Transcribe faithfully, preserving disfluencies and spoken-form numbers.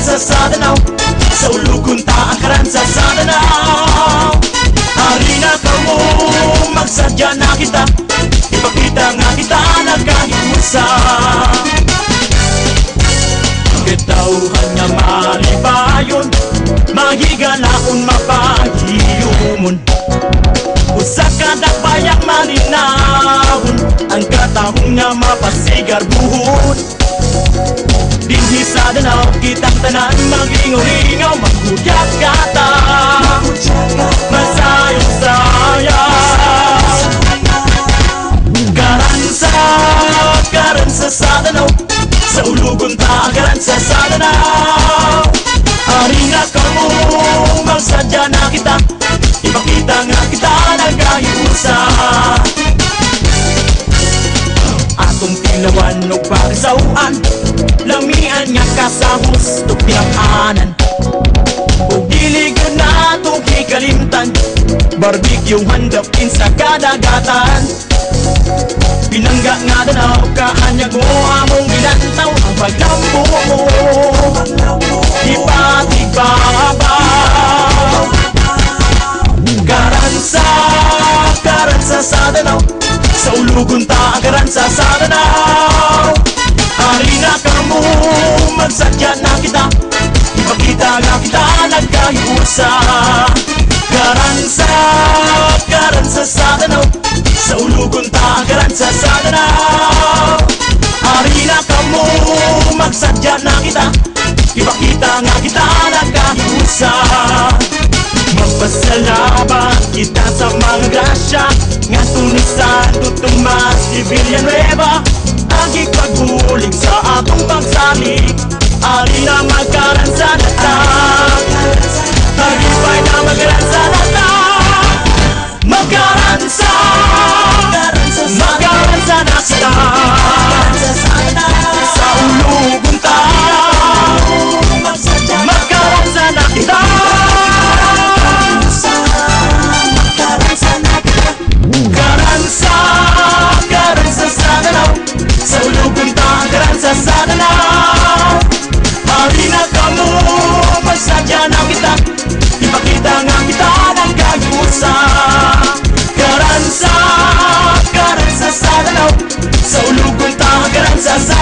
karansa sa Danau, sa ulugon ta ang karansa sa Danau. Halina ka mo, magsadya na kita, ipakita nga kita nagkahiusa. Kitauhan nga malibayon, mahigalaon mapahiyumon. Usa ka dakbayang malinahon, ang katahong nga mapasigar buhon. Dinhi sa Danau, kitang tanan mag-ingaw-ingaw, maghudyat-gata, masayong-saya. Karansa, karansa sa Danau, sa ulugon ta karansa sa Danau. Halina ka mo, magsadya na kita, ipakita nga kita nagkahiusa. Atong tilawan o parisauan, lamian nga kasahos to pinakanan. O diligan na itong kikalimtan, barbecue handapin sa kadagatan. Pinangga nga Danau, kaanyag mo among gilantaw, ang paglambo mo ipatigbabaw. Karansa, karansa sa Danau, sa ulugon ta ang karansa sa Danau. Halina ka mo, magsadya na kita, ipakita nga kita nagkahiusa. Karansa, karansa sa Danau, sa ulugon ta ang karansa sa Danau. Halina ka mo, magsadya na kita, ipakita nga kita nagkahiusa. Magpasalamat kita sa mga grasya nga tunay sa Santo Tomas de Villanueva, ang ipagbulig sa atong pagsalig. Halina magkaransa na ta, hagipay na magkaransa na ta. Magkaransa, magkaransa na kita, sa ulugon ta magkaransa na kita. Karansa, karansa sa Danau, sa ulugon ta karansa sa Danau. Halina ka mo, magsadya na kita, ipakita nga kita nagkahiusa. Karansa, karansa sa Danau, sa ulugon ta karansa sa